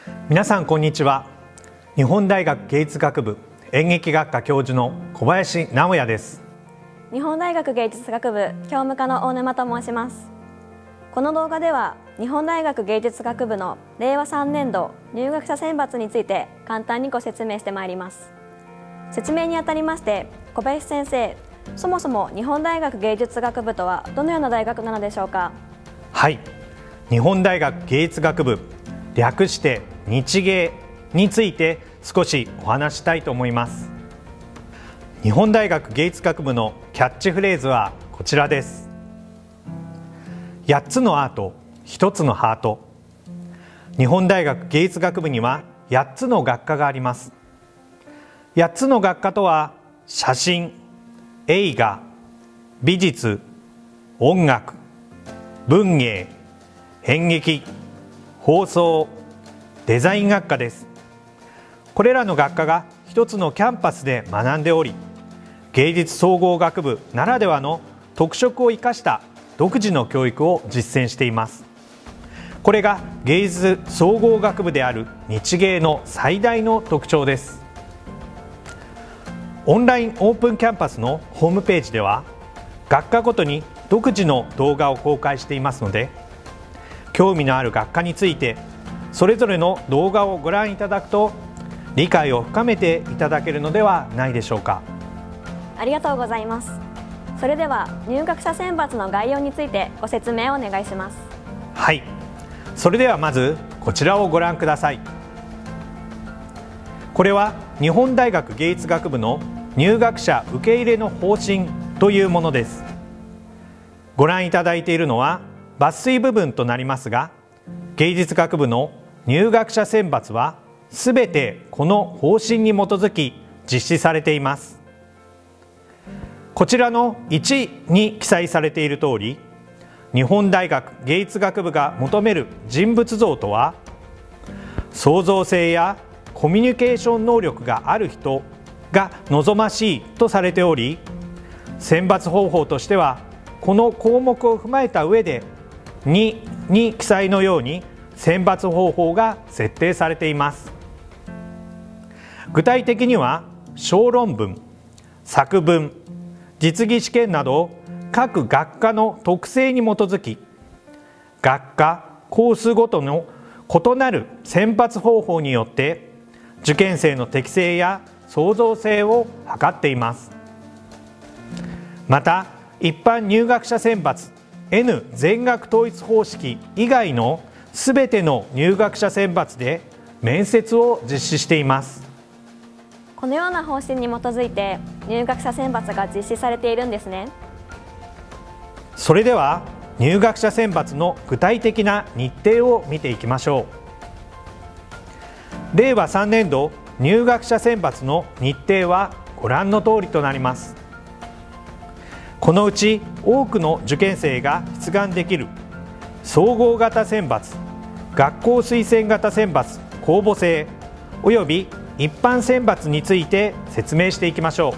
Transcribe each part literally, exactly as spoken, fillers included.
皆さんこんにちは。日本大学芸術学部演劇学科教授の小林直也です。 日本大学芸術学部教務課の大沼と申します。この動画では日本大学芸術学部のれいわさんねんど入学者選抜について簡単にご説明してまいります。説明にあたりまして小林先生、そもそも日本大学芸術学部とはどのような大学なのでしょうか。 はい、日本大学芸術学部、略して日芸について少しお話したいと思います。日本大学芸術学部のキャッチフレーズはこちらです。やっつのアート、ひとつのハート。日本大学芸術学部にはやっつの学科があります。やっつの学科とは写真、映画、美術、音楽、文芸、演劇、放送、デザイン学科です。これらの学科が一つのキャンパスで学んでおり、芸術総合学部ならではの特色を生かした独自の教育を実践しています。これが芸術総合学部である日芸の最大の特徴です。オンラインオープンキャンパスのホームページでは学科ごとに独自の動画を公開していますので、興味のある学科についてそれぞれの動画をご覧いただくと理解を深めていただけるのではないでしょうか。 ありがとうございます。それでは入学者選抜の概要についてご説明をお願いします。 はい、それではまずこちらをご覧ください。これは日本大学芸術学部の入学者受け入れの方針というものです。ご覧いただいているのは抜粋部分となりますが、芸術学部の入学者選抜はすべてこの方針に基づき実施されています。こちらのいちに記載されている通り、日本大学芸術学部が求める人物像とは、創造性やコミュニケーション能力がある人が望ましいとされており、選抜方法としてはこの項目を踏まえた上でにに記載のように選抜方法が設定されています。具体的には小論文、作文、実技試験など各学科の特性に基づき、学科コースごとの異なる選抜方法によって受験生の適性や創造性を図っています。また一般入学者選抜 N 全学統一方式以外のすべての入学者選抜で面接を実施しています。 このような方針に基づいて入学者選抜が実施されているんですね。 それでは入学者選抜の具体的な日程を見ていきましょう。れいわさんねんど入学者選抜の日程はご覧の通りとなります。このうち多くの受験生が出願できる総合型選抜、学校推薦型選抜公募制および一般選抜について説明していきましょう。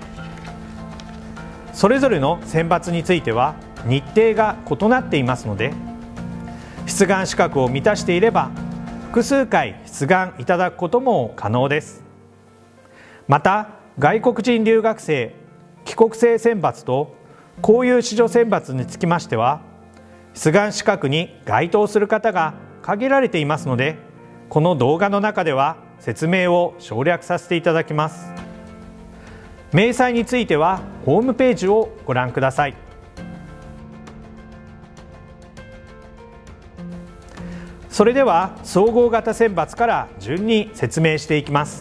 それぞれの選抜については日程が異なっていますので、出願資格を満たしていれば複数回出願いただくことも可能です。また外国人留学生、帰国生選抜と公有子女選抜につきましては出願資格に該当する方が限られていますので、この動画の中では説明を省略させていただきます。明細についてはホームページをご覧ください。それでは総合型選抜から順に説明していきます。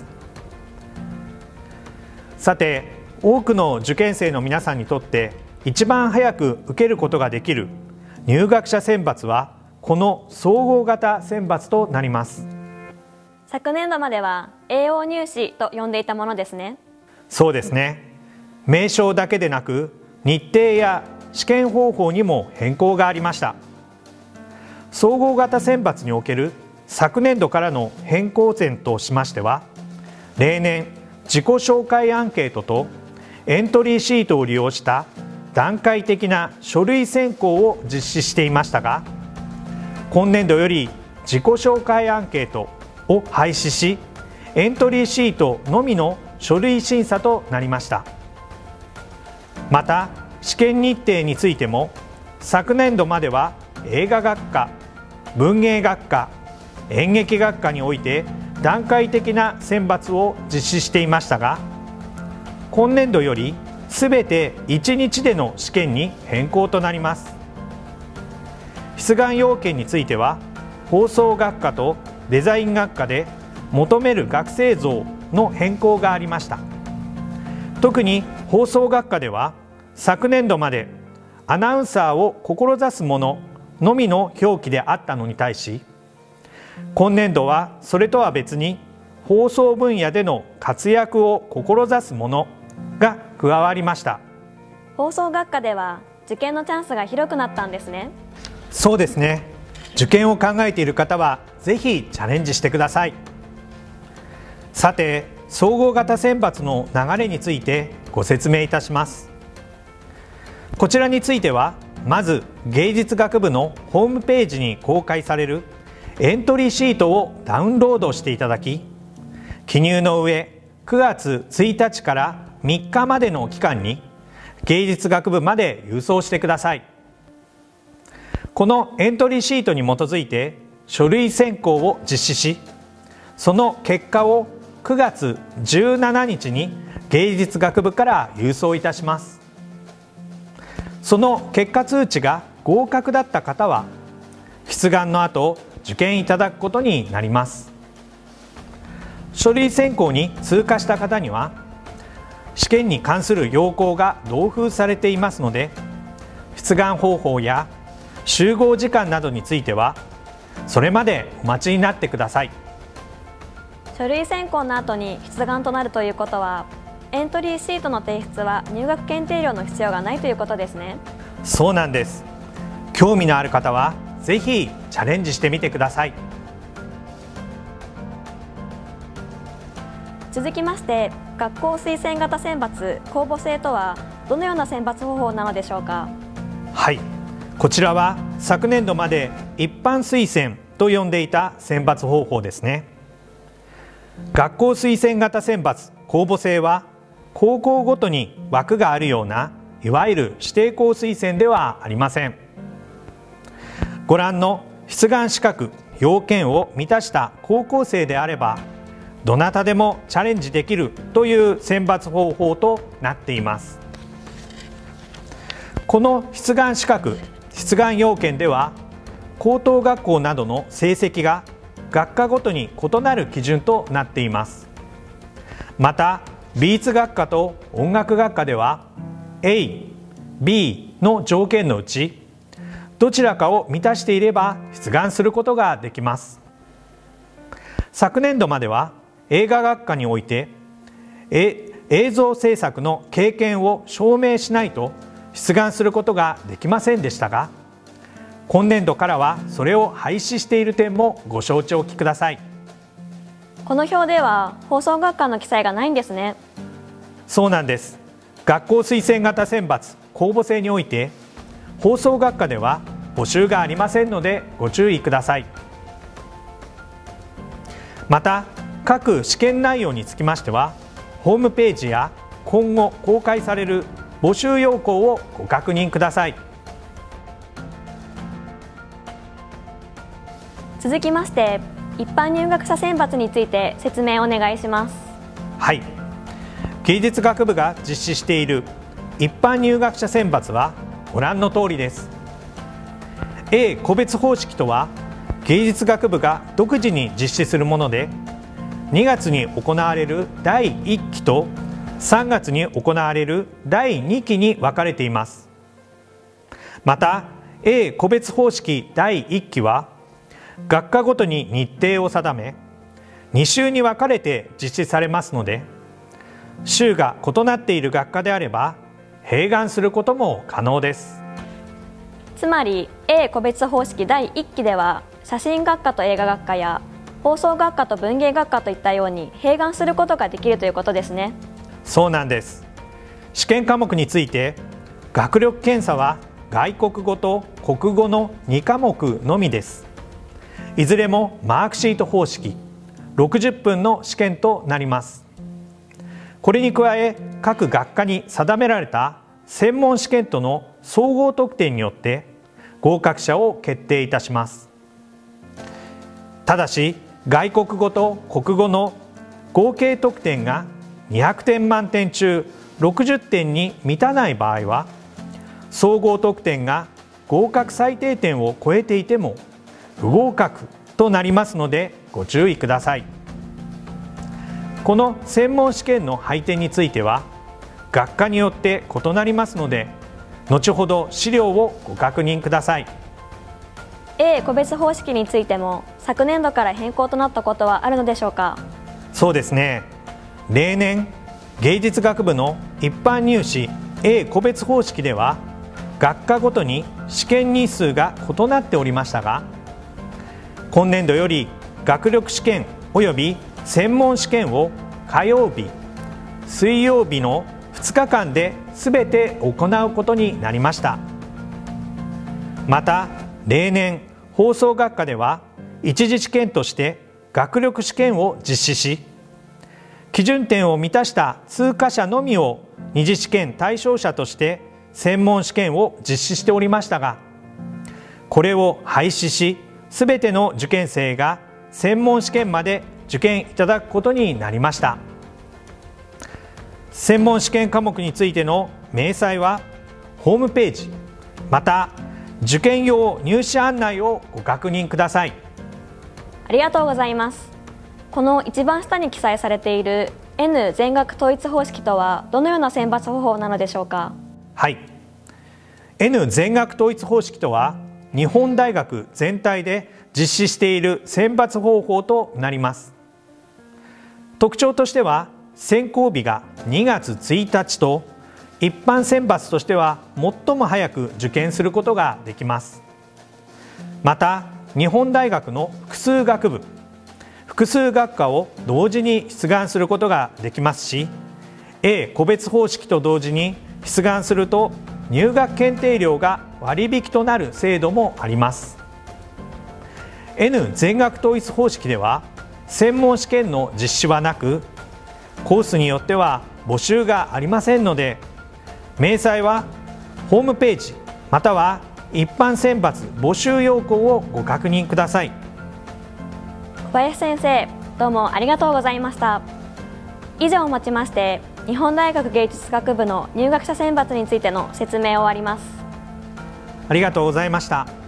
さて、多くの受験生の皆さんにとって一番早く受けることができる入学者選抜はこの総合型選抜となります。 昨年度までは エーオー 入試と呼んでいたものですね。 そうですね。名称だけでなく日程や試験方法にも変更がありました。総合型選抜における昨年度からの変更点としましては、例年自己紹介アンケートとエントリーシートを利用した段階的な書類選考を実施していましたが、今年度より自己紹介アンケートを廃止し、エントリーシートのみの書類審査となりました。また試験日程についても、昨年度までは映画学科、文芸学科、演劇学科において段階的な選抜を実施していましたが、今年度よりすべていちにちでの試験に変更となります。出願要件については、放送学科とデザイン学科で求める学生像の変更がありました。特に放送学科では、昨年度までアナウンサーを志す者のみの表記であったのに対し、今年度はそれとは別に放送分野での活躍を志す者が加わりました。 放送学科では受験のチャンスが広くなったんですね。 そうですね。受験を考えている方はぜひチャレンジしてください。さて、総合型選抜の流れについてご説明いたします。こちらについては、まず芸術学部のホームページに公開されるエントリーシートをダウンロードしていただき、記入の上くがつついたちからみっかまでの期間に芸術学部まで郵送してください。このエントリーシートに基づいて書類選考を実施し、その結果をくがつじゅうしちにちに芸術学部から郵送いたします。その結果通知が合格だった方は、出願の後受験いただくことになります。書類選考に通過した方には、試験に関する要項が同封されていますので、出願方法や集合時間などについてはそれまでお待ちになってください。 書類選考の後に出願となるということは、エントリーシートの提出は入学検定料の必要がないということですね。 そうなんです。興味のある方はぜひチャレンジしてみてください。 続きまして、学校推薦型選抜公募制とはどのような選抜方法なのでしょうか。 はい、こちらは昨年度まで一般推薦と呼んでいた選抜方法ですね。学校推薦型選抜公募制は、高校ごとに枠があるようないわゆる指定校推薦ではありません。ご覧の出願資格要件を満たした高校生であれば、どなたでもチャレンジできるという選抜方法となっています。この出願資格出願要件では、高等学校などの成績が学科ごとに異なる基準となっています。また美術学科と音楽学科では エー、ビー の条件のうちどちらかを満たしていれば出願することができます。昨年度までは映画学科においてえ映像制作の経験を証明しないと出願することができませんでしたが、今年度からはそれを廃止している点もご承知おきください。 この表では放送学科の記載がないんですね。 そうなんです。学校推薦型選抜公募制において、放送学科では募集がありませんのでご注意ください。また各試験内容につきましては、ホームページや今後公開される募集要項をご確認ください。 続きまして、一般入学者選抜について説明お願いします。 はい、芸術学部が実施している一般入学者選抜はご覧の通りです。 A 個別方式とは、芸術学部が独自に実施するもので、にがつに行われるだいいっきとさんがつに行われるだいにきに分かれています。また A 個別方式だいいっきは、学科ごとに日程を定めに週に分かれて実施されますので、週が異なっている学科であれば併願することも可能です。 つまり A 個別方式だいいっきでは、写真学科と映画学科や放送学科と文芸学科といったように併願することができるということですね。 そうなんです。試験科目について、学力検査は外国語と国語のにかもくのみです。いずれもマークシート方式、 ろくじゅっぷんの試験となります。これに加え、各学科に定められた専門試験との総合得点によって合格者を決定いたします。ただし、外国語と国語の合計得点がにひゃくてん満点中ろくじゅってんに満たない場合は、総合得点が合格最低点を超えていても不合格となりますのでご注意ください。この専門試験の配点については学科によって異なりますので、後ほど資料をご確認ください。 A 個別方式についても昨年度から変更となったことはあるのでしょうか？ そうですね。例年芸術学部の一般入試 A 個別方式では学科ごとに試験日数が異なっておりましたが、今年度より学力試験および専門試験を火曜日、水曜日のふつかかんで全て行うことになりました。また例年放送学科では一次試験として学力試験を実施し、基準点を満たした通過者のみを二次試験対象者として専門試験を実施しておりましたが、これを廃止し、すべての受験生が専門試験まで受験いただくことになりました。専門試験科目についての明細はホームページ、また受験用入試案内をご確認ください。 ありがとうございます。この一番下に記載されている N 全学統一方式とはどのような選抜方法なのでしょうか？ はい、N 全学統一方式とは日本大学全体で実施している選抜方法となります。特徴としては選考日がにがつついたちと一般選抜としては最も早く受験することができます。また日本大学の複数学部、複数学科を同時に出願することができますし、 A 個別方式と同時に出願すると入学検定料が割引となる制度もあります。 N 全学統一方式では専門試験の実施はなく、コースによっては募集がありませんので、明細はホームページまたは一般選抜募集要項をご確認ください。 小林先生、どうもありがとうございました。以上をもちまして日本大学芸術学部の入学者選抜についての説明を終わります。 ありがとうございました。